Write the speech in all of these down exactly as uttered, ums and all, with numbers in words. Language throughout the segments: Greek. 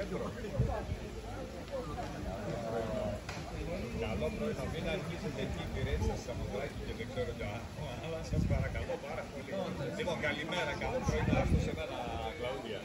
Καλό πρωί, να μην αρχίσετε εκεί η Πειραίτισσα στη Σαμοθράκη και δεν ξέρω τι άλλο, αλλά σας παρακαλώ πάρα πολύ. Λοιπόν, καλημέρα, καλό πρωί να έρθω σε μένα, Κλαούδια.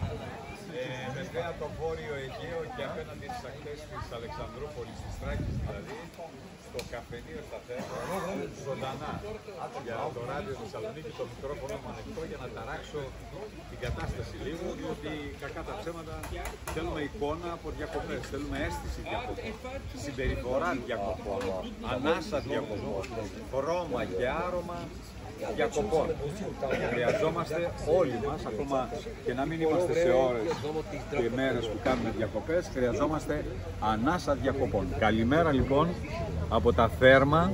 Ε, Μεσβέα το Βόρειο Αιγαίο και απέναντι στις ακτές της Αλεξανδρούπολης, της Θράκης δηλαδή, στο καφενείο στα Θέρμα, ζωντανά για το ράδιο Θεσσαλονίκη, το μικρόφωνο μου ανοιχτό για να ταράξω την κατάσταση λίγο, διότι κακά τα ψέματα θέλουμε εικόνα από διακοπές, θέλουμε αίσθηση διακοπών, συμπεριφορά διακοπών, ανάσα διακοπών, χρώμα και άρωμα διακοπών. Χρειαζόμαστε όλοι μας, ακόμα και να μην είμαστε σε ώρες και μέρες που κάνουμε διακοπές, χρειαζόμαστε ανάσα διακοπών. Καλημέρα λοιπόν από τα Θέρμα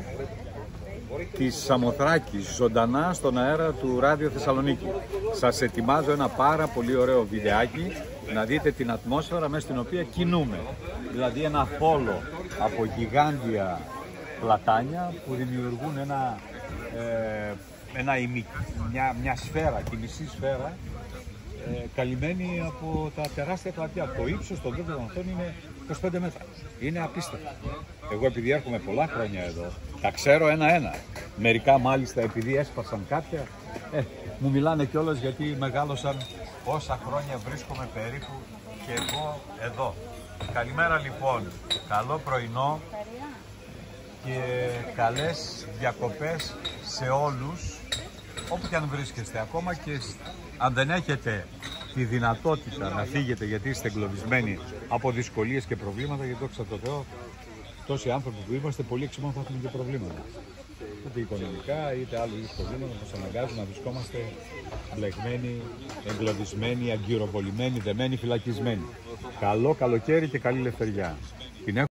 της Σαμοθράκης, ζωντανά στον αέρα του Ράδιο Θεσσαλονίκη. Σας ετοιμάζω ένα πάρα πολύ ωραίο βιντεάκι να δείτε την ατμόσφαιρα μέσα στην οποία κινούμε. Δηλαδή ένα πόλο από γιγάντια πλατάνια που δημιουργούν ένα, ε, ένα ημι, μια, μια σφαίρα, τη μισή σφαίρα, ε, καλυμμένη από τα τεράστια πλατεία. Το ύψος των δύο αυτών είναι είκοσι πέντε μέτρα. Είναι απίστευτο. Εγώ επειδή έρχομαι πολλά χρόνια εδώ, τα ξέρω ένα-ένα. Μερικά μάλιστα επειδή έσπασαν κάποια, ε, μου μιλάνε κιόλας γιατί μεγάλωσαν όσα χρόνια βρίσκομαι περίπου και εγώ εδώ. Καλημέρα λοιπόν, καλό πρωινό και καλές διακοπές σε όλους, όπου και αν βρίσκεστε, ακόμα και αν δεν έχετε τη δυνατότητα να φύγετε γιατί είστε εγκλωβισμένοι από δυσκολίες και προβλήματα, γιατί δόξα τω Θεώ, τόσοι άνθρωποι που είμαστε, πολύ εξημών θα έχουμε και προβλήματα. Είτε οικονομικά, είτε άλλου είδους προβλήματα που μας αναγκάζουν να βρισκόμαστε μπλεγμένοι, εγκλωβισμένοι, αγκυροβολημένοι, δεμένοι, φυλακισμένοι. Καλό καλοκαίρι και καλή ελευθεριά.